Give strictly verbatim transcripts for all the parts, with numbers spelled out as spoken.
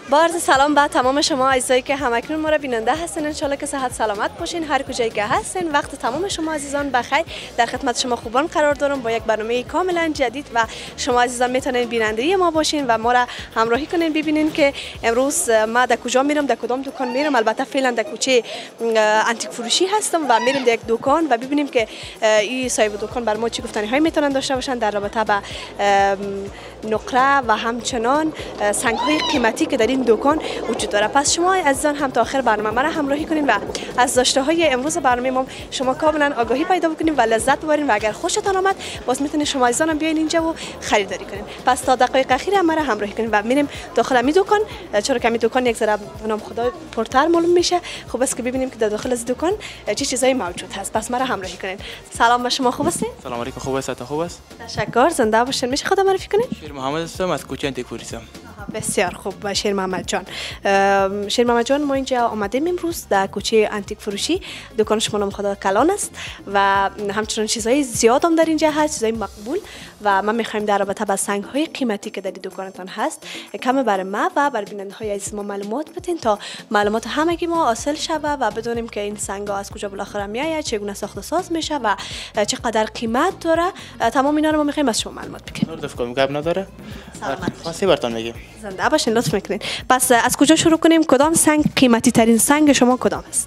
با عرض سلام به تمام شما عزیزایی که همکنون ما را بیننده هستین. ان شاءالله که صحت سلامت باشین هر کجایی که هستین. وقت تمام شما عزیزان بخیر. در خدمت شما خوبان قرار دارم با یک برنامه کاملا جدید و شما عزیزان میتونین بیننده ما باشین و ما را همراهی کنین ببینین که امروز ما در کجا میرم، در کدام دکان میرم. البته فعلا در کوچه انتیک فروشی هستم و میرم در یک دکان و ببینیم که این صاحب دکان بر ما چی گفتنی های میتونن داشته باشن در رابطه با نقره و همچنان سنگ های قیمتی که در این دکان وجود داره. پس شما عزیزان هم تا آخر برنامه ما را همراهی کنین و از داشته های امروز برنامه ما شما کاملا آگاهی پیدا بکنین و لذت ببرین و اگر خوشتان آمد باز میتونین شما عزیزان هم بیاین اینجا و خریداری کنین. پس تا دقایق اخیر ما را همراهی کنین و میریم داخل می دکان، چرا که می دکان یک ذره نام خدا پرتر معلوم میشه. خوب است که ببینیم که در داخل از دکان چه چیزایی موجود هست. پس ما را همراهی کنین. سلام به شما، خوب هستین؟ سلام علیکم، خوب است؟ خوب است؟ تشکر، زنده باشین. میشه خودم معرفی کنین؟ شیر محمد هستم از کوچه انتیک فروشی. بسیار خوب شیر محمد جان. شیر محمد جان ما اینجا آمدیم امروز در کوچه انتیک فروشی. دکان شما نام خدا کلان است و همچنان چیزهای زیاد هم در اینجا هست، چیزهای مقبول و ما میخوایم در رابطه با سنگ های قیمتی که در دکانتان هست کم برای ما و بر بیننده های عزیز ما معلومات بدین تا معلومات همگی ما حاصل شوه و بدونیم که این سنگ ها از کجا بالاخره میآید، چگونه ساخت و ساز میشه و چقدر قیمت داره. تمام اینا رو ما میخوایم از شما معلومات بگیریم. لطف کنید، گپ نداره؟ خاصی براتون میگم. زنده باشین، لطف میکنین. پس از کجا شروع کنیم؟ کدام سنگ قیمتی ترین سنگ شما کدام است؟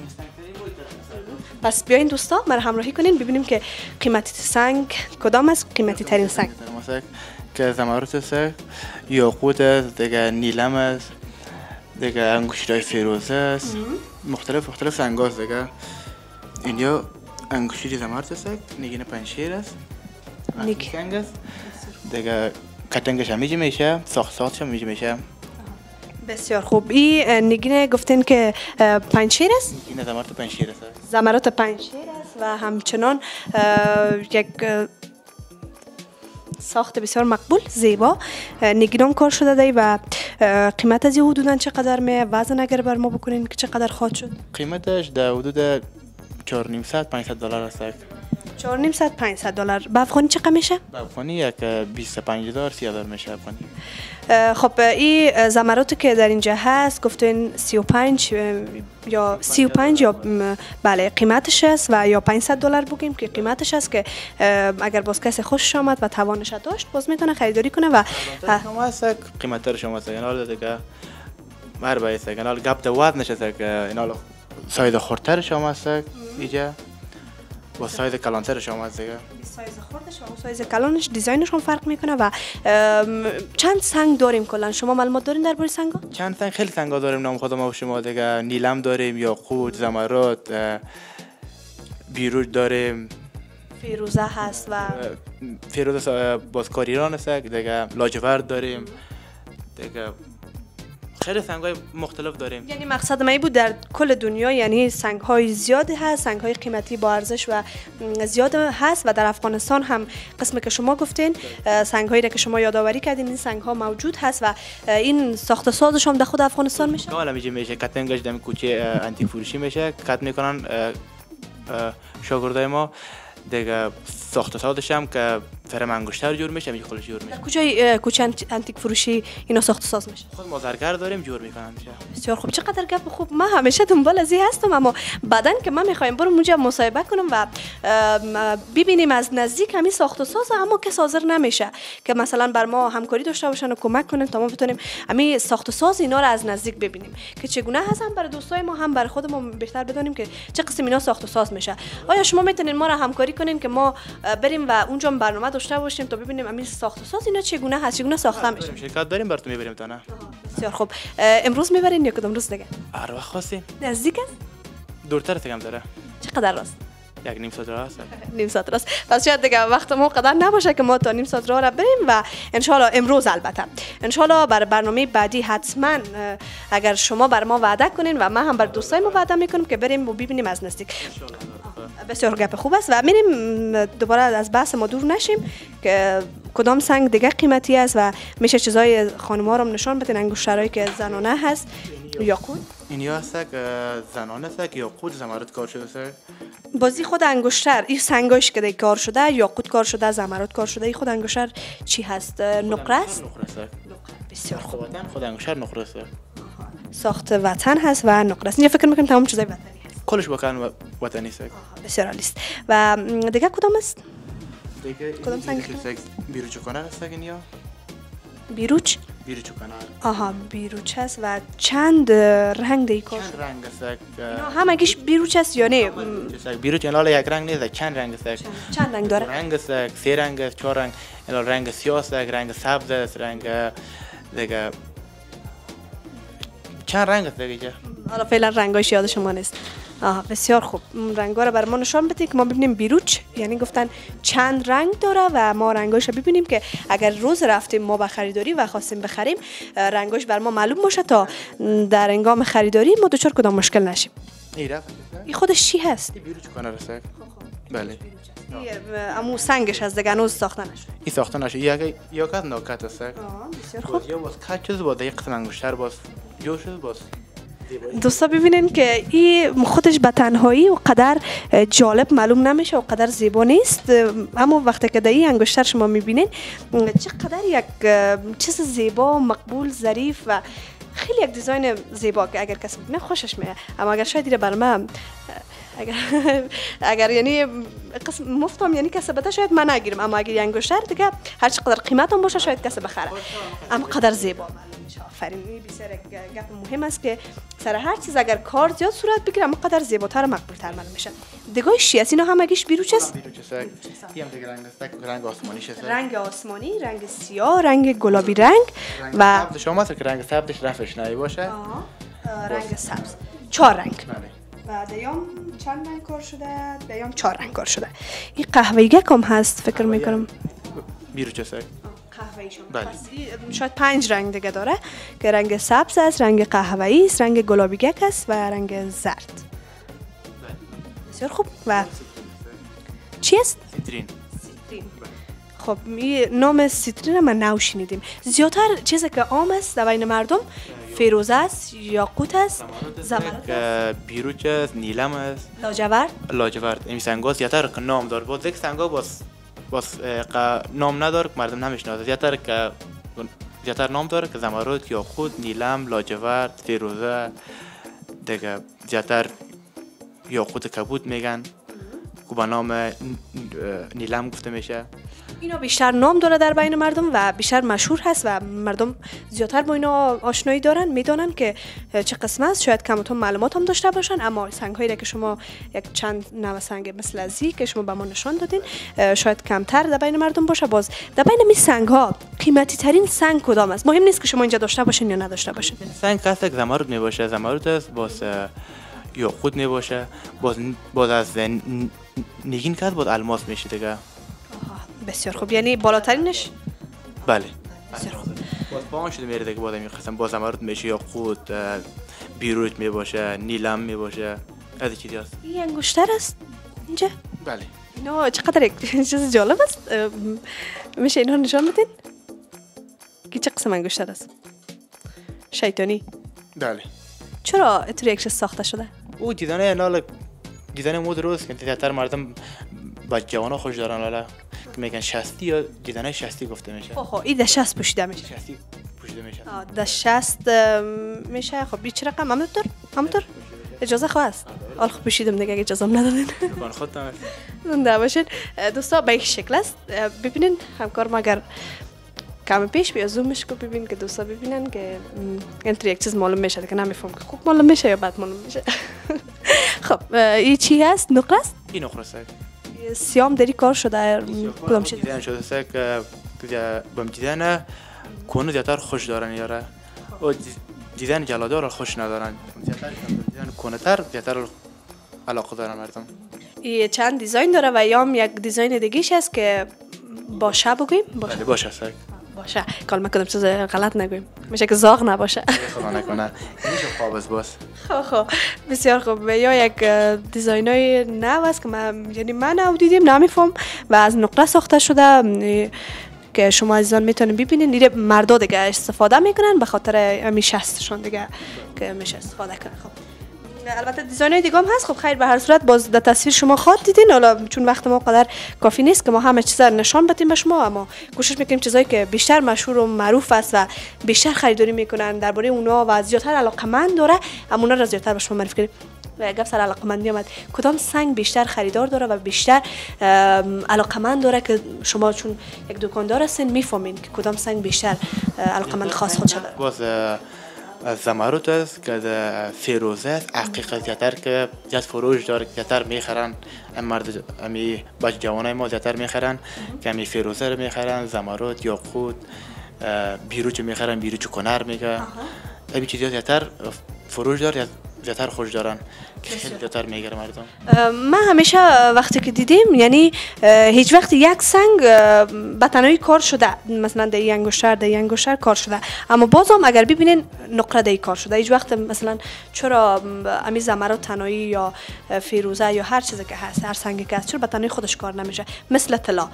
پس بیاین دوستا مرا همراهی کنین ببینیم که قیمتی سنگ کدام است، قیمتی ترین سنگ. که زمرد است، یاقوت است، دیگه نیلم است، دیگه انگشتای فیروزه است، مختلف مختلف سنگ است دیگه. اینجا انگشتری زمرد است، نگین پنجشیر است، سنگ است، دیگه کتنگش هم میشه میشه، ساخت ساختش هم میشه میشه. بسیار خوب. این نگینه گفتین که پنجشیر است؟ نگینه زمرد پنجشیر است. زمرد پنجشیر است و همچنان یک ساخت بسیار مقبول، زیبا. نگینان کار شده دی و قیمت از این حدوداً چقدر می وزن اگر بر ما بکنین که چقدر خواهد شد؟ قیمتش در حدود چهار و نیم صد پانصد دلار است. چهار و نیم صد پانصد دلار. به افغانی چقدر میشه؟ به افغانی یک بیست و پنج هزار سی هزار میشه افغانی. خب این زمراتی که در اینجا هست گفتین سی و پنج یا سی و پنج یا بله قیمتش است و یا پانصد دلار بگیم که قیمتش است که اگر باز کسی خوشش آمد و توانش داشت باز میتونه خریداری کنه و شما است قیمت شما است. اینا دیگه مر به است. اینا گپ د وزنش است که اینا سایز خردتر شما است اینجا با سایز کلانتر شما است دیگه. سایز خردش و سایز کلانش دیزاینش هم فرق میکنه و چند سنگ داریم کلا؟ شما معلومات دارین درباره سنگا؟ چند سنگ خیلی سنگا داریم نام خودم و شما دیگه. نیلم داریم، یاقوت، زمرد، بیروج داریم، فیروزه هست و فیروزه بازکار ایران است دیگه. لاجورد داریم دیگه. خیلی سنگ های مختلف داریم. یعنی مقصد من بود در کل دنیا یعنی سنگ های زیادی هست، سنگ های قیمتی با ارزش و زیاد هست و در افغانستان هم قسمی که شما گفتین سنگ هایی که شما یادآوری کردین این سنگ ها موجود هست و این ساخت سازش هم در خود افغانستان میشه. کاملا میشه میشه کتنگش در کوچه انتیک فروشی میشه. کت میکنن شاگردای ما دیگه. ساخت سازش هم که فرم انگشتر جور میشه، میشه خودش جور میشه. کجای کوچه انتیک فروشی اینا ساخت ساز میشه؟ خود مازرگر داریم جور میکنن میشه. بسیار خوب. چقدر گپ خوب. من همیشه دنبال از این هستم اما بعدن که من میخوایم برم اونجا مصاحبه کنم و ببینیم از نزدیک همین ساخت ساز اما که حاضر نمیشه که مثلا بر ما همکاری داشته باشن و کمک کنن تا ما بتونیم همین ساخت ساز اینا رو از نزدیک ببینیم که چگونه هست، هم برای دوستای ما هم برای خودمون بهتر بدونیم که چه قسم اینا ساخت ساز میشه. آیا شما میتونین ما رو همکاری کنین که ما بریم و اونجا برنامه داشته باشیم تا ببینیم همین ساخت ساز اینا چگونه هست، چگونه ساخته میشه؟ شرکت داریم براتون میبریم تا نه. بسیار خوب. امروز میبرین یا کدام روز دیگه؟ هر وقت خواستین. نزدیک است؟ دورتر است کم داره. چقدر راست؟ یک نیم ساعت راه است. نیم ساعت راست. پس شاید دیگه وقت ما قدر نباشه که ما تا نیم ساعت راه را بریم و ان شاء الله امروز البته ان شاء الله برای برنامه بعدی حتما اگر شما بر ما وعده کنین و ما هم بر دوستای ما وعده میکنیم که بریم و ببینیم از نزدیک. بسیار گپ خوب است و میریم دوباره از بحث ما دور نشیم که کدام سنگ دیگه قیمتی است و میشه چیزای خانم‌ها رو نشان بدین. انگشترایی که زنانه هست، یاقوت این هست که زنانه است که یاقوت زمرد کار شده است. بازی خود انگشتر این سنگاش که دیگه کار شده، یاقوت کار شده، زمرد کار شده، این خود انگشتر چی هست؟ نقره است. بسیار خوب. وطن خود انگشتر نقره است. ساخت وطن هست و نقره است. اینجا فکر میکنم تمام چیزای وطنی هست. کلش واقعا وطنی است. بسیار عالی است. و دیگه کدام است؟ دیگه کدام سنگ؟ بیروچ کانال است یا بیروچ؟ بیروچ کانال. آها بیروچ است و چند رنگ دی کار؟ چند رنگ است؟ همگیش بیروچ است یا نه؟ بیروچ الان یک رنگ نیست، چند رنگ است. چند رنگ داره؟ رنگ است، سه رنگ است، چهار رنگ. الان رنگ سیاه است، رنگ سبز است، رنگ دیگه چند رنگ است دیگه. حالا فعلا رنگاش یاد شما نیست. آها بسیار خوب. رنگا رو بر ما نشان بدید که ما ببینیم بیروچ یعنی گفتن چند رنگ داره و ما رنگاش رو ببینیم که اگر روز رفتیم ما به خریداری و خواستیم بخریم رنگاش بر ما معلوم باشه تا در هنگام خریداری ما دچار کدام مشکل نشیم. این خودش چی هست؟ این بیروچ کانال است. بله. امو سنگش از دیگه هنوز ساخته نشد. این ساخته نشد. یک یک از نوکات است. بسیار خوب. یا باز کات چیز بود یک قسم انگشتر باز جو شد باز. دوستا ببینین که این خودش به تنهایی و قدر جالب معلوم نمیشه و قدر زیبا نیست، اما وقتی که در این انگشتر شما میبینین چقدر یک چیز زیبا مقبول ظریف و خیلی یک دیزاین زیبا که اگر کسی ببینه خوشش میاد. اما اگر شاید دیره بر من اگر اگر یعنی قسم مفتم یعنی کسی بده شاید من نگیرم، اما اگر این انگشتر دیگه هر چقدر قیمت هم باشه شاید کسی بخره، اما قدر زیبا معلوم میشه. آفرین. این بسیار گپ مهم است که سر هر چیز اگر کار زیاد صورت بگیره اما قدر زیباتر و مقبولتر معلوم میشه. دیگه چی است؟ اینا همگیش بیروچ است؟ بیروچ است. این دیگه رنگ است، رنگ آسمانی است. رنگ آسمانی، رنگ سیاه، رنگ گلابی رنگ و سبز شما که رنگ سبزش رفش نهی باشه. رنگ سبز. چهار رنگ. بله. و دیام چند رنگ کار شده؟ دیام چهار رنگ کار شده. این قهوه‌ای کم هست فکر میکنم. بیروچ است. قهوه‌ای شما. بله. شاید پنج رنگ دیگه داره که رنگ سبز است، رنگ قهوه‌ای است، رنگ گلابی گک است و رنگ زرد. بسیار خوب. و چی است؟ سیترین. سیترین. خب این نام سیترین من نو شنیدیم. زیادتر چیزی که عام است در بین مردم فیروزه است، یاقوت است، زمرد، بیروچ است، نیلم است، لاجورد. لاجورد. این سنگا زیادتر که نام داره. باز یک سنگا باز باز نام نداره که مردم نمیشناسه. زیادتر که زیادتر نام داره که زمرد، یاقوت، نیلم، لاجورد، فیروزه. دیگه زیادتر یاقوت کبود میگن که با نام نیلم گفته میشه. اینا بیشتر نام داره در بین مردم و بیشتر مشهور هست و مردم زیادتر با اینا آشنایی دارن، میدونن که چه قسم است. شاید کمتون معلومات هم داشته باشن، اما سنگ هایی که شما یک چند نوع سنگ مثل ازی که شما به ما نشان دادین شاید کمتر در بین مردم باشه. باز در بین می سنگ ها قیمتی ترین سنگ کدام است؟ مهم نیست که شما اینجا داشته باشین یا نداشته باشین. سنگ هست که زمرد می باشه، زمرد است. باز یاقوت می باشه. باز باز از نگین که باز الماس میشه دیگه. بسیار خوب. یعنی بالاترینش؟ بله. بسیار خوب. باز پاهاش شده میره دیگه. باز میخواستم باز زمرد میشه، یاقوت، بیروچ می باشه، نیلم می باشه. از چیزی هست. این انگشتر است اینجا؟ بله. اینا چقدر یک چیز جالب است. میشه اینها نشان بدین؟ که چه قسم انگشتر است؟ شیطانی. بله. چرا اینطوری یک چیز ساخته شده؟ او دیدنه نال دیدن مود روز که زیادتر مردم با جوانا خوش دارن لالا که میگن شصتی یا دیدنه شصتی گفته میشه. خب این ده شصت پوشیده میشه. شصتی پوشیده میشه. آه ده شصت میشه. خب چه رقم همونطور؟ همونطور؟ اجازه خواست. آل خب پوشیدم دیگه اجازه هم ندادین. بان خودتان زنده باشین. دوستا به این شکل است. ببینین همکار ما اگر کم پیش بیا زومش کو ببین که دوستا ببینن که اینطوری یک چیز معلوم میشه که نمیفهم که خوب معلوم میشه یا بد معلوم میشه. خب این چی هست؟ نقره است؟ این نقره است. سیام داری کار شده کدام چیز؟ دیدن شده است که بام دیدن کونه زیادتر خوش دارن یاره. او دیدن جلادار خوش ندارن. زیادتر دیدن کونه تر زیادتر علاقه دارن مردم. این چند دیزاین داره و یام یک دیزاین دیگه‌ش هست که باشه بگویم؟ باشه. باشه است. باشه. کلمه کدام چیز غلط نگویم. میشه که زاغ نباشه. خدا نکنه. میشه قابض باز. خب خب بسیار خوب. یا یک دیزاینای نو است که من یعنی من نو دیدیم نمیفهم و از نقره ساخته شده که شما عزیزان میتونین ببینین. دیگه مردا دیگه استفاده میکنن به خاطر همین شستشون دیگه که میشه استفاده کنن. خب البته دیزاین دیگه هم هست. خب خیر به هر صورت باز در تصویر شما خاط دیدین. حالا چون وقت ما قدر کافی نیست که ما همه چیزا نشان بدیم به شما، اما کوشش میکنیم چیزایی که بیشتر مشهور و معروف است و بیشتر خریداری میکنن درباره اونا و زیادتر علاقمند داره، اما اونا را زیادتر به شما معرفی کنیم. و گپ سر علاقمندی آمد، کدام سنگ بیشتر خریدار داره و بیشتر علاقمند داره که شما چون یک دکاندار هستین میفهمین که کدام سنگ بیشتر علاقمند خاص خودش داره؟ باز زمرد است که فیروزه است، عقیقه زیادتر که زیاد فروش داره، زیادتر میخرن مرد امی بچه جوانای ما زیادتر میخرن که امی فیروزه رو میخرن، زمرد، یاقوت، بیروچ میخرن، بیروچ کنر میگه. امی چیزا زیادتر فروش داره، زیادتر خوش دارن که خیلی زیادتر میگیره مردم. من همیشه وقتی که دیدیم یعنی هیچ وقت یک سنگ به تنهایی کار شده، مثلا در این انگشتر در این انگشتر کار شده، اما بازم اگر ببینین نقره در کار شده. هیچ وقت مثلا چرا امی زمرد تنهایی یا فیروزه یا هر چیزی که هست، هر سنگی که هست، چرا به تنهایی خودش کار نمیشه مثل طلا؟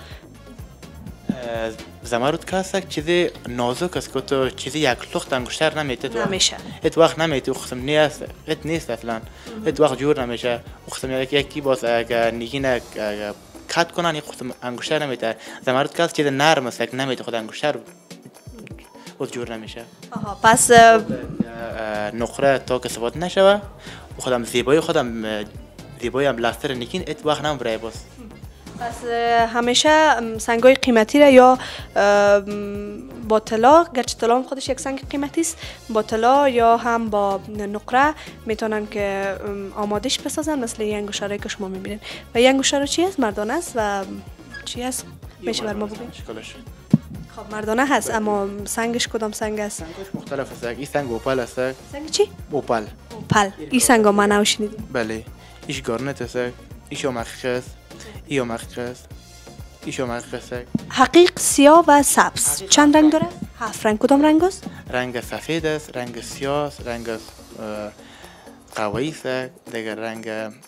زمرد که هست چیزی نازک است که تو چیزی یک لخت انگشتر نمیته نمیشه، ات وقت نمیته، خصم نیست، ات نیست اصلا، ات وقت جور نمیشه. خصم یک یکی باز اگر نگین کات کنن یک خصم انگشتر نمیته. زمرد که هست چیز نرم است که نمیته خود انگشتر باز جور نمیشه. آها پس نقره تا که ثبات نشوه خودم زیبایی خودم زیبایی هم لاستر نگین ات وقت نمیبره. باز پس همیشه سنگای قیمتی را یا با طلا، گرچه طلا هم خودش یک سنگ قیمتی است، با طلا یا هم با نقره میتونن که آمادش بسازن مثل این انگشتری که شما میبینید. و این انگشتر چی است؟ مردانه است و چی است؟ میشه بر ما بگید؟ خب مردانه هست، اما سنگش کدام سنگ است؟ سنگش مختلف است. این سنگ اوپال است. سنگ چی؟ اوپال. اوپال. این سنگ ما نشنیدیم. بله. ایش گارنت است. ایش مخخ است. ایو مخخ است. ایشو مخخ است. حقیق سیاه و سبز. چند رنگ داره؟ هفت رنگ. کدام رنگ است؟ رنگ سفید است، رنگ سیاه است، رنگ قهوه‌ای است، دیگر رنگ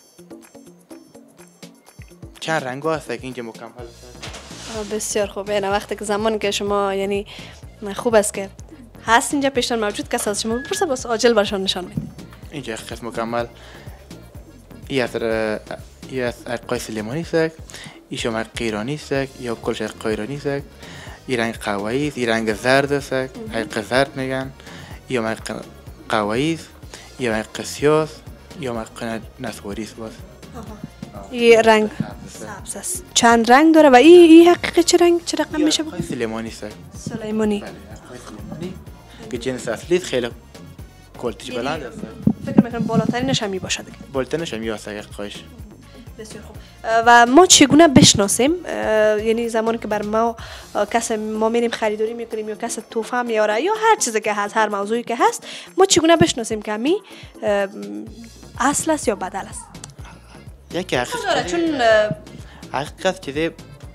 چند رنگ هست که اینجا مکمل است. بسیار خوب. یعنی وقتی که زمانی که شما یعنی خوب است که هست اینجا پیشتان موجود، کسی از شما بپرسه بس عاجل برشان نشان میده. اینجا قسم مکمل ای از ای از عرقای سلیمانی است، ایشو مرق ایرانی است یا کلش عرق ایرانی است. این رنگ قهوه‌ای است، این رنگ زرد است، عرق زرد میگن. یا مرق قهوه‌ای است، یا مرق سیاه است، یا مرق نسواری است. باز این رنگ سبز است. چند رنگ داره و این این حقیقه چه رنگ چه رقم میشه؟ عرق سلیمانی است. سلیمانی. بله، عرق سلیمانی که جنس اصلی خیلی کلتیش بلند است. فکر میکنم بالاترینش هم می باشه دیگه. بالاترینش هم است عرقش. بسیار خوب. و ما چگونه بشناسیم؟ یعنی زمانی که بر ما کس ما میریم خریداری میکنیم یا کس تحفه میاره یا هر چیزی که هست، هر موضوعی که هست، ما چگونه بشناسیم که می اصل است یا بدل است؟ یکی حقیقت چون حقیقت چیزی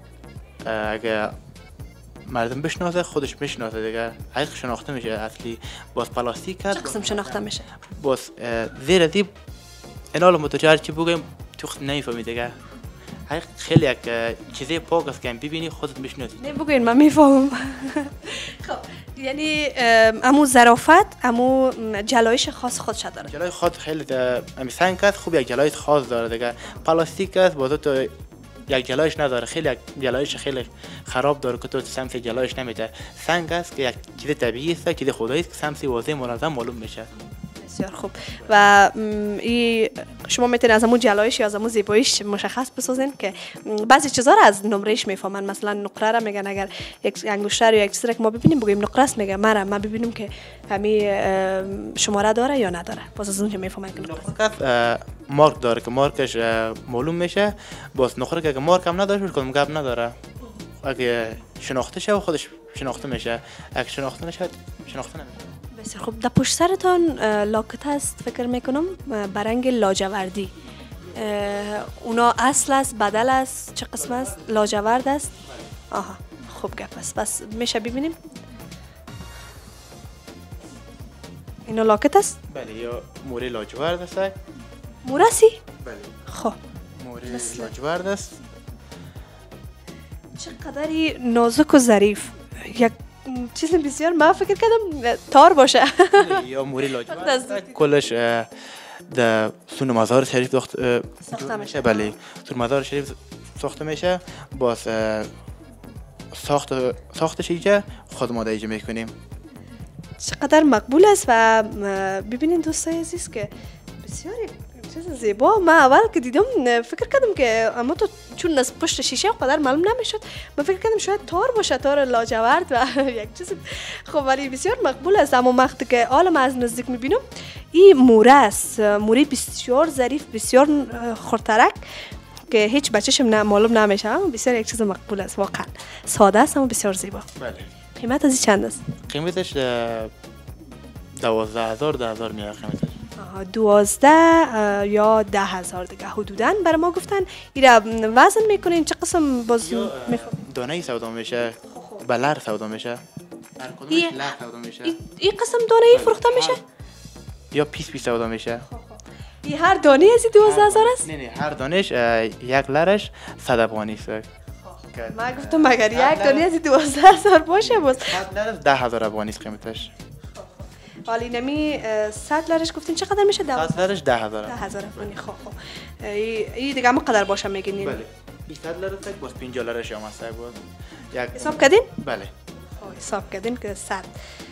اگه مردم بشناسه خودش میشناسه دیگه، حقیقت شناخته میشه. اصلی باز پلاستیک هست. چه قسم شناخته میشه؟ باز زیر دی اینال متوجه چی بگیم تو خود نمیفهمی دیگه. حقیقت خیلی یک چیزی پاک است که ببینی خودت میشناسی. نه بگین من میفهمم. خب یعنی امو ظرافت، امو جلایش خاص خودش داره. جلای خود خیلی امی سنگ است، خوب یک جلایش خاص داره دیگه. پلاستیک است باز تو یک جلایش نداره، خیلی یک جلایش خیلی خراب داره که تو سمت جلایش نمیده. سنگ است که یک چیز طبیعی است، چیز خدایی است که سمت واضح منظم معلوم میشه. بسیار خوب. و ای شما میتونید از همون جلایش یا از همون زیباییش مشخص بسازین که بعضی چیزا رو از نمرهش میفهمن. مثلا نقره را میگن اگر یک انگشتر یا یک چیزی که ما ببینیم بگیم نقره است، میگه مرا ما ببینیم که همین شماره داره یا نداره، باز از اونجا میفهمن که نقره مارک داره که مارکش معلوم میشه. باز نقره که مارک هم نداره کدوم گپ نداره. اگه شناخته شه خودش شناخته میشه، اگه شناخته نشه شناخته نمیشه. بسیار خوب. در پشت سرتان لاکت هست فکر میکنم برنگ لاجوردی. اونا اصل است، بدل است، چه قسم است؟ لاجورد است. آها خوب گپ است. بس میشه ببینیم اینا لاکت است؟ بله یا موری لاجورد است. مورسی؟ بله. خب موری لاجورد است. چقدری نازک و ظریف. یک چیز بسیار ما فکر کردم تار باشه. یا موری لاجورد کلش در سون مزار شریف ساخت ساخته میشه. بله سون مزار شریف ساخته میشه. باز ساخت ساختش اینجا خود ما اینجا میکنیم. چقدر مقبول است و ببینید دوستای عزیز که بسیار چیز زیبا. من اول که دیدم فکر کردم که اما تو چون از پشت شیشه قدر معلوم نمیشد، من فکر کردم شاید تار باشه، تار لاجورد و یک چیز. خب ولی بسیار مقبول است. اما وقتی که حالا من از نزدیک میبینم این موره است، موره بسیار ظریف، بسیار خرترک که هیچ بچه‌ش نه معلوم نمیشه، اما بسیار یک چیز مقبول است. واقعا ساده است اما بسیار زیبا. بله. قیمت از این چند است؟ قیمتش دوازده هزار ده هزار میاد قیمتش. دوازده یا ده هزار دیگه حدوداً برای ما گفتن. اینا وزن میکنین چه قسم باز میخوام؟ دانه ای سودا میشه، بلر سودا میشه، هر کدومش لر سودا میشه. این قسم دانه ای فروخته میشه؟ یا پیس پیس سودا میشه. این هر دانه از دوازده هزار است؟ نه نه هر دانش یک لرش صد افغانی است. من گفتم مگر یک دانه از دوازده هزار باشه باز صد لر ده هزار افغانی است قیمتش. حالی نمی صد لرش گفتین چقدر میشه؟ صد لرش ده هزار. ده هزار افغانی. خب خب این دیگه ما قدر باشه میگین؟ بله. صد لر تک باز پنجاه لرش هم است باز. یک حساب کردین؟ بله. حساب کردین که صد.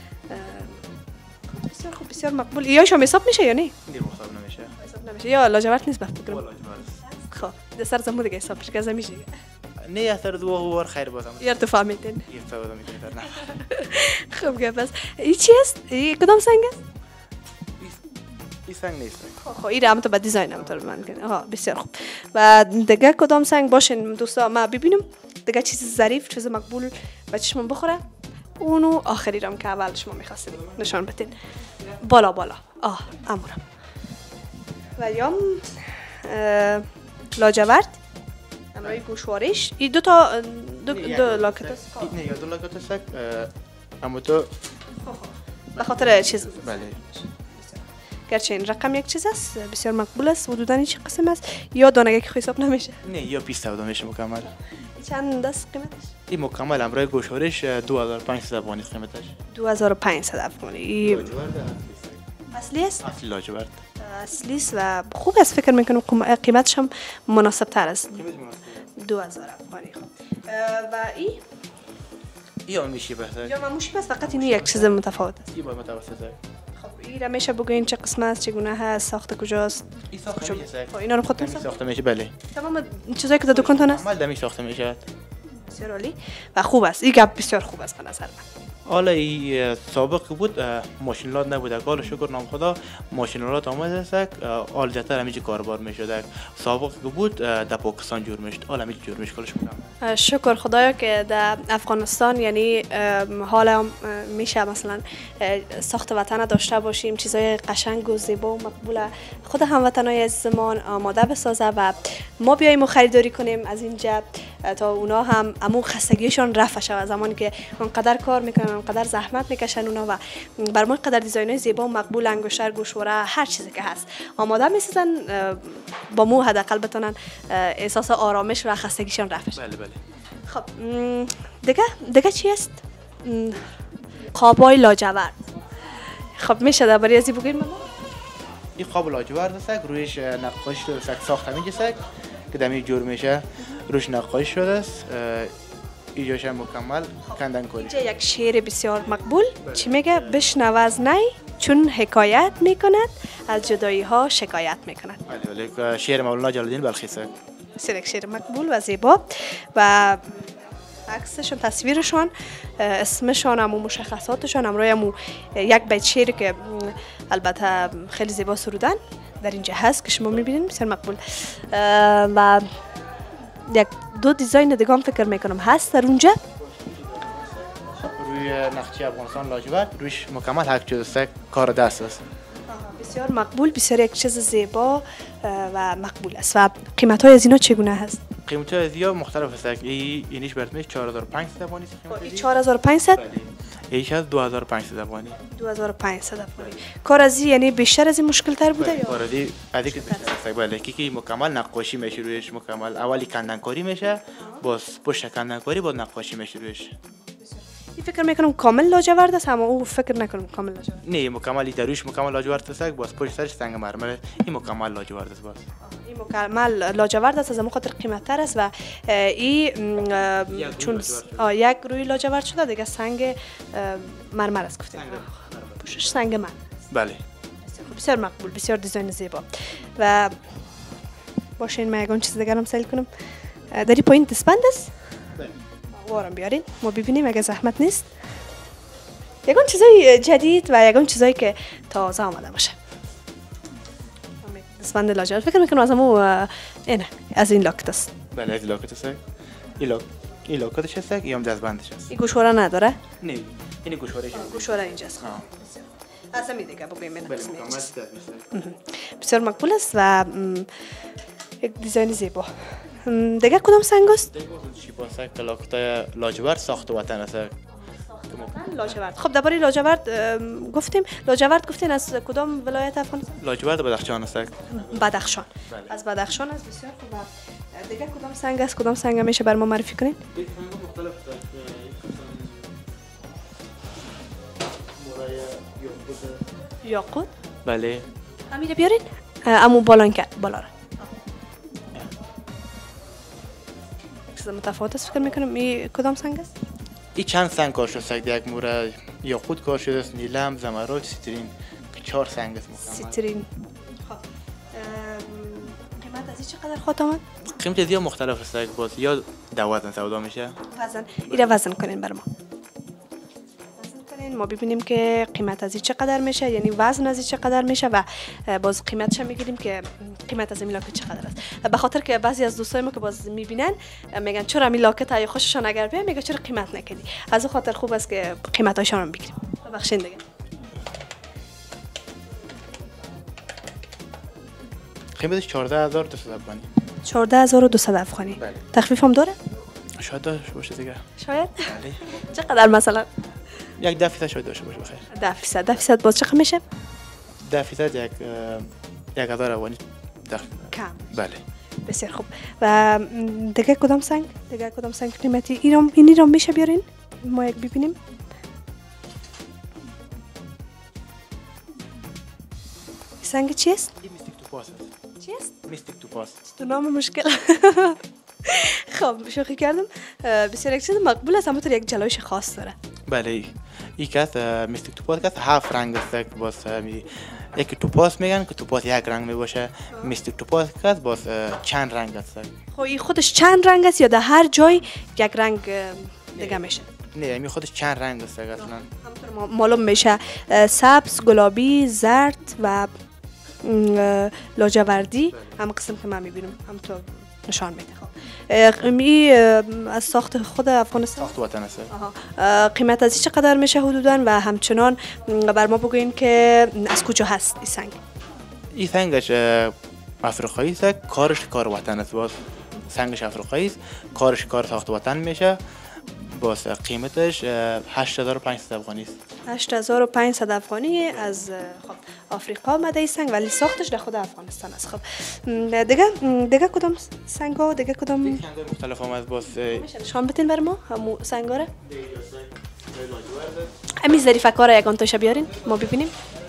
بسیار خوب، بسیار مقبول. یا شما حساب میشه یا نه؟ نه حساب نمیشه. حساب نمیشه. یا لاجورد نیست بفکر کنم. لاجورد. خب دستر زمو دیگه حساب میشه که میشه. نه اثر دو هوار خیر بازم. یار تو فهمیدین. یه سودا میکنه در نه. خب که بس این چی است؟ این کدام سنگ است؟ این سنگ نیست. خب این هم تو با دیزاین هم تو من کنه. آها بسیار خوب. و دیگه کدام سنگ باشین دوستا ما ببینیم دیگه چیز ظریف، چیز مقبول و چشمون بخوره. اونو آخری رام که اول شما می‌خواستید نشان بدین. بالا بالا. آه امورم. و یام لاجورد امروی گوشوارش این دو تا دو, دو لاکت است. نه یا دو لاکت است. اما تو به خاطر چیز بله. گرچه این رقم یک چیز است بسیار مقبول است. حدوداً این چه قسم است؟ یا دانگی که حساب نمیشه؟ نه یا بیست سودا میشه مکمل. چند است قیمتش؟ این مکمل امروی گوشوارش دو هزار و پانصد افغانی قیمتش. دو هزار و پانصد افغانی. اصلی است؟ اصلی لاجورد. اصلی است و خوب است. فکر میکنم قیمتش هم مناسب تر است. دو هزار افغانی. خب و این یا میشه بهتر. یا مموشی بس فقط این یک چیز متفاوت است. این با متوسطه. خب این را میشه بگوین چه قسم است، چگونه هست، ساخته کجاست؟ این ساخته میشه. خب اینا رو خودتون ساخته میشه بله. تمام چیزایی که در دکانتون هست؟ عمل دمی ساخته میشه. بسیار عالی و خوب است. این گپ بسیار خوب است به نظر من. حالا این سابق بود ماشینالات نبود. اگر شکر نام خدا ماشینالات آمده است. حال جتر همیشه کاربار میشد. سابق بود در پاکستان جور میشد. حالا همیشه جور میشه کارش میکنم. شکر خدایا که در افغانستان یعنی حالا میشه مثلا ساخت وطن داشته باشیم، چیزای قشنگ و زیبا و مقبول خود هموطنای عزیزمان آماده بسازه و ما بیایم و خریداری کنیم از اینجا تا اونا هم امو خستگیشون رفع شود. زمانی که اونقدر کار میکنن، اونقدر زحمت میکشن اونا و بر ما قدر دیزاینای زیبا و مقبول، انگشتر، گوشواره، هر چیزی که هست آماده میسازن با مو حداقل بتونن احساس آرامش و خستگیشون رفع شود. بله بله. خب دیگه دیگه چی است؟ قابای لاجورد. خب میشه درباره ازی بگید مامان؟ این قاب لاجورد است. رویش نقاشی شده است. ساخته میشه که دمی جور میشه. روش نقاشی شده است. ایجاش مکمل کندن کاری. اینجا یک شعر بسیار مقبول چی میگه؟ بشنو از نی چون حکایت میکند از جدایی ها شکایت میکند. بله بله. شعر مولانا جلال الدین بلخی است. بسیار یک شعر مقبول و زیبا و عکسشون، تصویرشون، اسمشون، امو مشخصاتشون، امروی یک بیت شعر که البته خیلی زیبا سرودن در اینجا هست که شما میبینید بسیار مقبول و یک دو دیزاین دیگه هم فکر میکنم هست در اونجا. روی نقشه افغانستان لاجورد رویش مکمل حق شده است. کار دست است. بسیار مقبول، بسیار یک چیز زیبا و مقبول است. و قیمت های از اینا چگونه هست؟ قیمت های از اینا مختلف است. این اینیش براتون چهار هزار و پانصد افغانی است. چهار هزار و پنجصد؟ ایش از دو هزار و پانصد افغانی. دو هزار و پانصد افغانی. کار از این یعنی بیشتر از این مشکل تر بوده یا؟ کار از این از این بیشتر است. بله کی مکمل نقاشی میشه رویش. مکمل اولی کندن کاری میشه، باز پشت کندن کاری با نقاشی میشه رویش. این فکر میکنم کامل لاجورد است، اما او فکر نکنم کامل لاجورد. نه مکمل دروش مکمل لاجورد است، باز پشت سرش سنگ مرمر، این مکمل لاجورد است باز. این مکمل لاجورد است، از اون خاطر قیمت تر است و این چون یک روی لاجورد شده دیگه سنگ مرمر است گفتیم. پشتش سنگ مرمر. بله. بسیار مقبول، بسیار دیزاین زیبا. و باشین من یگان چیز دیگر هم سیل کنم. داری پایین دستبند است؟ بله. وارم بیارین ما ببینیم اگه زحمت نیست. یگان چیزای جدید و یگان چیزایی که تازه آمده باشه. دستبند لاجورد فکر میکنم از همو اینه از این لاکت است. بله از این لاکت است. این لاک این لاکتش است یا هم دستبندش است؟ این گوشواره نداره؟ نه. این گوشوارهش. گوشواره اینجاست. از همین دیگه بگویم بسیار مقبول است و یک دیزاین زیبا. دیگه کدام سنگ است؟ دیگه شیبا سنگ لاکتای لاجورد ساخت وطن است. لاجورد. خب درباره لاجورد گفتیم. لاجورد گفتین از کدام ولایت افغانستان؟ لاجورد بدخشان است. بدخشان. از بدخشان است. بسیار خوب. دیگه کدام سنگ است؟ کدام سنگ میشه بر ما معرفی کنین؟ یک سنگ مختلف است. یاقوت؟ بله. امیره بیارین؟ امو بالان کرد بالا را. چیز متفاوت است فکر میکنم. این کدام سنگ است؟ این چند سنگ کار شده است. یک مورد یاقوت کار شده است، نیلم، زمرد، سیترین. چهار سنگ است مکمل. سیترین. خب. قیمت از این چقدر خواهد آمد؟ قیمت از یا مختلف است. باز یا دو وزن سودا میشه. وزن. ایره وزن کنین بر ما. ما ببینیم که قیمت از این چقدر میشه، یعنی وزن از این چقدر میشه و باز قیمتش هم میگیریم که قیمت از این لاکت چقدر است. به خاطر که بعضی از دوستای ما که باز میبینن میگن چرا این لاکت های خوششون اگر بیاد میگه چرا قیمت نکردی. از اون خاطر خوب است که قیمتاشون هم بگیریم. ببخشید دیگه. قیمتش چهارده هزار و دویست افغانی. چهارده هزار و دویست افغانی. بله. تخفیف هم داره؟ شاید داشته باشه دیگه. شاید؟ بله. چقدر مثلا؟ یک ده فیصد شاید داشته باشه بخیر. ده فیصد. ده فیصد باز چقدر میشه؟ ده فیصد یک یک هزار افغانی کم. بله. بسیار خوب. و دیگه کدام سنگ؟ دیگه کدام سنگ قیمتی؟ اینم اینی رو میشه بیارین؟ ما یک ببینیم. سنگ چیست؟ این میستیک توپاز است. چیست؟ میستیک توپاز. تو نام مشکل. خب شوخی کردم. بسیار یک چیز مقبول است اما تو یک جلایش خاص داره. بله. این کس میستیک توپاز کس هفت رنگ است. باز می یکی توپاز میگن که توپاز یک رنگ می باشه. میستیک توپاز کس باز چند رنگ است. خب این خودش چند رنگ است یا در هر جای یک رنگ دیگه میشه؟ نه می خودش چند رنگ است اصلا. همونطور معلوم میشه سبز، گلابی، زرد و لاجوردی هم قسم که من میبینم همونطور نشان میده. خب این از ساخت خود افغانستان؟ ساخت وطن است. قیمت از چقدر میشه حدوداً و همچنان بر ما بگوین که از کجا هست این سنگ؟ این سنگش افریقایی است. کارش کار وطن است. باز سنگش افریقایی است. کارش کار ساخت وطن میشه. باز قیمتش هشت هزار و پانصد افغانی است. هشت هزار و پانصد افغانی از خب آفریقا آمده این سنگ ولی ساختش در خود افغانستان است. خب دیگه دیگه کدام سنگا دیگه کدام سنگ مختلف هم از باز میشه نشان بدین بر ما همو سنگا را؟ همین ظریفه کارا یگان تاشا بیارین ما ببینیم.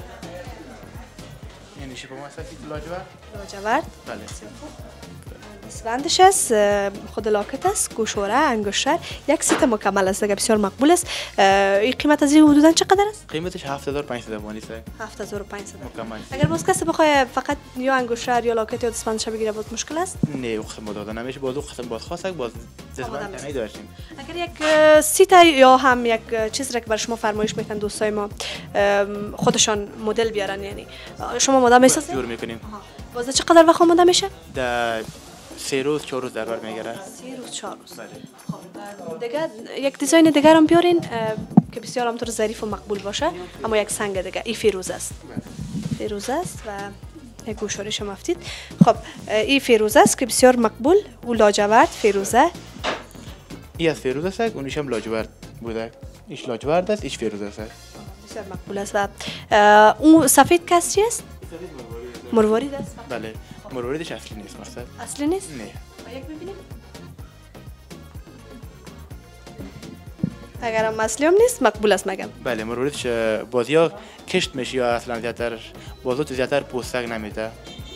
یعنی شیپا ما سفید لاجورد؟ لاجورد؟ بله. دستبندش است، خود لاکت است، گوشواره، انگشتر، یک ست مکمل است دیگه بسیار مقبول است. این قیمت از این حدوداً چقدر است؟ قیمتش هفت هزار و پانصد افغانی است. هفت هزار و پانصد مکمل. اگر باز کسی بخواد فقط یا انگشتر یا لاکت یا دستبندش بگیره باز مشکل است؟ نه او قسم داده نمیشه. باز او قسم باز خاصه باز دستبند نمی داشتیم. اگر یک سیت یا هم یک چیز را که بر شما فرمایش میکنن دوستای ما خودشان مدل بیارن یعنی شما مدام میسازید؟ جور میکنیم. باز چقدر وقت آماده میشه؟ در سه روز چهار روز در بر میگیره. سه روز چهار روز. بله. خب دیگه یک دیزاین دیگر هم بیارین که بسیار همطور ظریف و مقبول باشه اما یک سنگ دیگه این فیروز است. فیروز است و یک گوشواره شما افتید. خب این فیروز است که بسیار مقبول و لاجورد فیروزه. این از فیروز است اونیش هم لاجورد بوده. ایش لاجورد است ایش فیروز است. بسیار مقبول است و اون سفید کس چی است؟ مروارید است. بله. مرواریدش اصلی نیست مقصد. اصلی نیست؟ نه. یک ببینیم. اگر هم اصلی هم نیست مقبول است مگم؟ بله مروریتش بازی ها کشت میشه یا اصلا زیادتر بازوت زیادتر پوستک نمیده.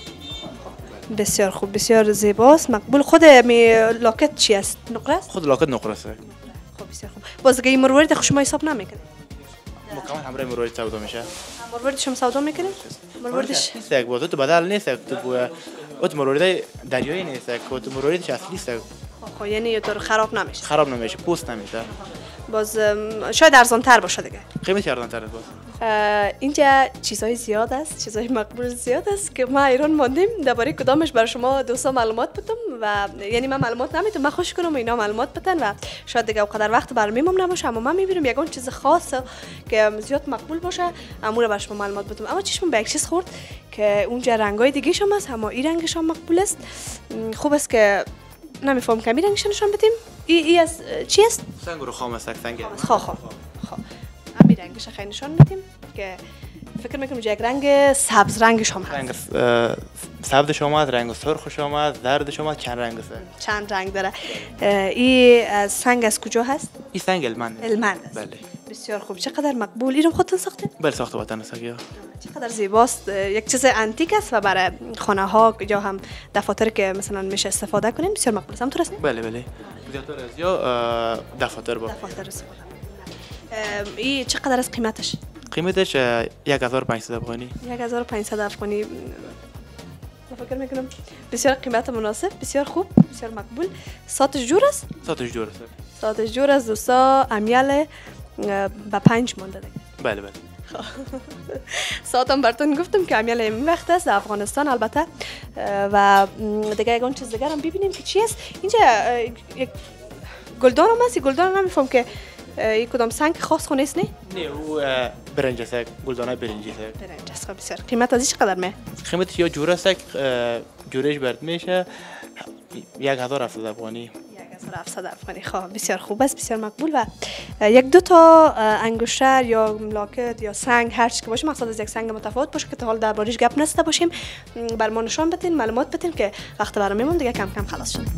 بسیار خوب بسیار زیباست مقبول. خود می لاکت چی است؟ نقره است؟ خود لاکت نقره است. خب بسیار خوب. باز دیگه این مروارید خود شما حساب نمیکنه؟ مکمل همراه مروارید سودا میشه. مروارید شما سودا میکنید؟ مروواریدش نیست یک بازوت بدل نیست تو ات مروارید دریایی نیست که تو مروواریدش اصلی است. خب یعنی یه طور خراب نمیشه. خراب نمیشه پوست نمیده. باز شاید ارزان تر باشه دیگه. قیمت ارزان تر است باز. اینجا چیزهای زیاد است، چیزهای مقبول زیاد است که ما ایران ماندیم درباره کدامش برای شما دوستا معلومات بدم و یعنی من معلومات نمیتونم من خوش کنم و اینا معلومات بدن و شاید دیگه اونقدر وقت برام نباشه اما من میبینم یگان چیز خاصه که زیاد مقبول باشه امور برای شما معلومات بدم. اما چشمم به یک چیز خورد که اونجا رنگای دیگه هم هست اما این رنگش هم مقبول است. خوب است که نمیفهم که این رنگش نشون بدیم. ای ای از چی است؟ سنگ رو خام است سنگ. خا خا خا. همین رنگش خیلی نشون بدیم که فکر میکنم یک رنگ سبز رنگش هم هست. رنگ سبز شما از رنگ سرخ شما از زرد شما چند رنگ است؟ چند رنگ داره. این سنگ از کجا هست؟ این سنگ المند. المند است. بله. بسیار خوب. چقدر مقبول. اینو خودتون ساختین؟ بله ساخته وطن است یا. چقدر زیباست. یک چیز انتیک است و برای خانه ها یا هم دفاتر که مثلا میشه استفاده کنین بسیار مقبول است. همونطور است؟ بله بله. زیادتر از یا دفاتر با. دفاتر است. این چقدر از قیمتش؟ قیمتش یک هزار و پانصد افغانی. یک هزار و پانصد افغانی. فکر میکنم بسیار قیمت مناسب، بسیار خوب، بسیار مقبول. ساعتش جور است؟ ساعتش جور است. ساعتش جور است دوستا. امیال با پنج مانده دیگه. بله بله. ساعتم براتون گفتم که امیال این وقت است در افغانستان البته و دیگه یگان چیز دیگر هم ببینیم که چی است. اینجا یک گلدان هم هست. گلدان نمیفهم که این کدام سنگ خاص خونه است نه؟ نه او برنج است. گلدانای برنجی است. برنج است. بسیار. قیمت ازش چقدر می؟ قیمتش یا جور است جورش برد میشه یک هزار و هفتصد افغانی. یک هزار و هفتصد افغانی. خب بسیار خوب است، بسیار مقبول و یک دو تا انگشتر یا لاکت یا سنگ هر چی که باشه مقصد از یک سنگ متفاوت باشه که تا حال دربارش گپ نسته باشیم بر ما نشان بدین معلومات بدین که وقت برام میمون دیگه کم کم خلاص شد.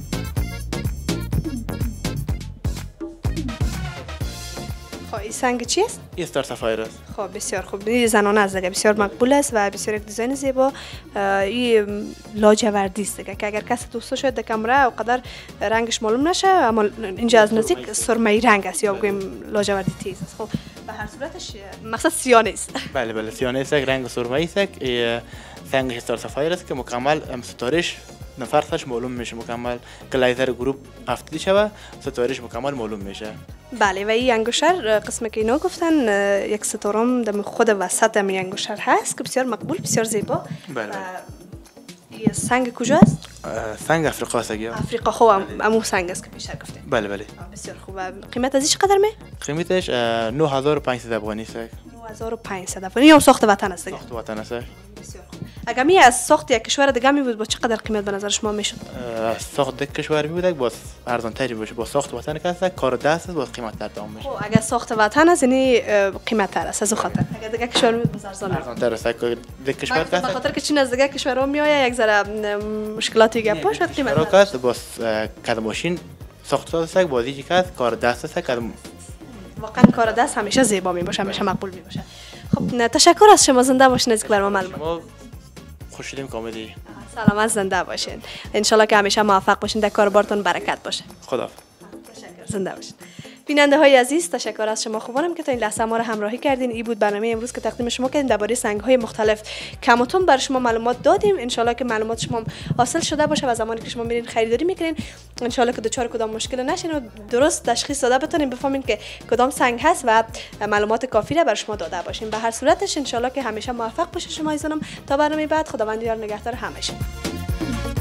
خب این سنگ چی است؟ این استار سفایر است. خب بسیار خوب. این زنانه است دیگه بسیار مقبول است و بسیار یک دیزاین زیبا. این لاجوردی است دیگه که اگر کسی دوست شاید در کامera اونقدر رنگش معلوم نشه اما اینجا از نزدیک سرمه‌ای رنگ است یا بگیم لاجوردی تیز است. خب به هر صورتش مقصد سیاه نیست. بله بله سیاه نیست. رنگ سرمه‌ای است. سنگش استار سفایر است که مکمل ستارهش نفرتش معلوم میشه مکمل که لیزر گروپ افتاده شوه ستارهش مکمل معلوم میشه. بله و این انگشتر قسمی که اینا گفتن یک ستارم در خود وسط این انگشتر هست که بسیار مقبول بسیار زیبا. بله. این سنگ کجا است؟ سنگ افریقا است یا. افریقا خو امو سنگ است که بیشتر گفتیم. بله بله. بسیار خوب. قیمت ازش چقدر می؟ قیمتش نه هزار و پانصد افغانی است. نه هزار و پانصد افغانی. هم ساخت وطن است دیگه. ساخت وطن است. بسیار خوب. اگر می از ساخت یک کشور دیگه می بود با چقدر قیمت به نظر شما میشد؟ ساخت یک کشور می بود با ارزان تری باشه با ساخت وطن که است کار دست است با قیمت تر دام میشه. خب اگر ساخت وطن است یعنی قیمت تر است از اون خاطر. اگر دیگه کشور می بود ارزان ارزان تر است که یک کشور به خاطر که چین از دیگه کشورها میآید یک ذره مشکلاتی گپ باشه قیمت تر است با کد ماشین ساخت است بازی که است کار دست است که واقعا کار دست همیشه زیبا می باشه همیشه مقبول می باشه. خب تشکر از شما زنده باشین از بر ما معلومات. خوشحالیم کامدی. سلامت زنده باشین. ان شاء الله که همیشه موفق باشین در کاربارتون برکت باشه. خدا. تشکر زنده باشین. بیننده های عزیز تشکر از شما خوبانم که تا این لحظه ما رو همراهی کردین. این بود برنامه امروز که تقدیم شما کردیم درباره سنگ های مختلف کم و تون برای شما معلومات دادیم. ان شاء الله که معلومات شما حاصل شده باشه و زمانی که شما میرین خریداری میکنین ان شاء الله که دچار کدام مشکل نشین و درست تشخیص داده بتونین بفهمین که کدام سنگ هست و معلومات کافی را برای شما داده باشین. به هر صورتش ان شاء الله که همیشه موفق باشین شما عزیزانم. تا برنامه بعد خداوند یار نگهدار همه شما.